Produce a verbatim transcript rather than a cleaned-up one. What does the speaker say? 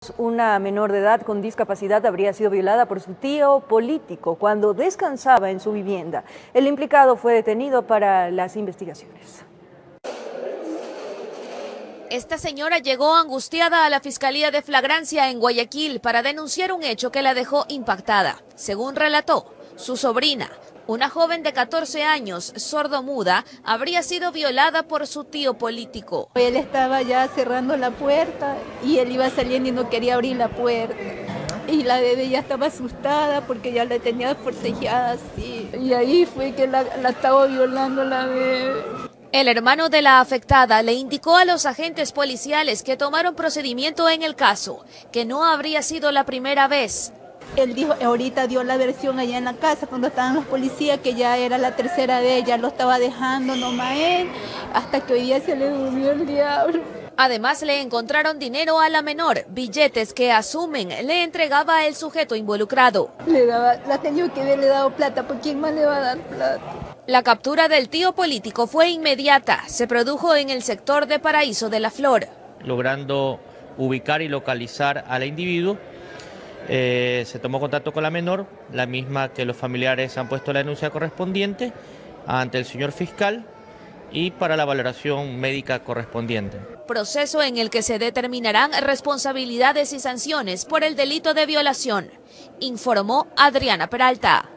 Una menor de edad con discapacidad habría sido violada por su tío político cuando descansaba en su vivienda. El implicado fue detenido para las investigaciones. Esta señora llegó angustiada a la Fiscalía de Flagrancia en Guayaquil para denunciar un hecho que la dejó impactada. Según relató, su sobrina, una joven de catorce años, sordomuda, habría sido violada por su tío político. Él estaba ya cerrando la puerta y él iba saliendo y no quería abrir la puerta. Y la bebé ya estaba asustada porque ya la tenía forcejeada así. Y ahí fue que la, la estaba violando la bebé. El hermano de la afectada le indicó a los agentes policiales que tomaron procedimiento en el caso, que no habría sido la primera vez. Él dijo, ahorita dio la versión allá en la casa cuando estaban los policías, que ya era la tercera vez, ya lo estaba dejando nomás él, hasta que hoy día se le durmió el diablo. Además le encontraron dinero a la menor, billetes que asumen le entregaba el sujeto involucrado. Le daba, la tenía que ver, le dado plata, ¿por quién más le va a dar plata? La captura del tío político fue inmediata, se produjo en el sector de Paraíso de la Flor. Logrando ubicar y localizar al individuo, eh, se tomó contacto con la menor, la misma que los familiares han puesto la denuncia correspondiente ante el señor fiscal y para la valoración médica correspondiente. Proceso en el que se determinarán responsabilidades y sanciones por el delito de violación, informó Adriana Peralta.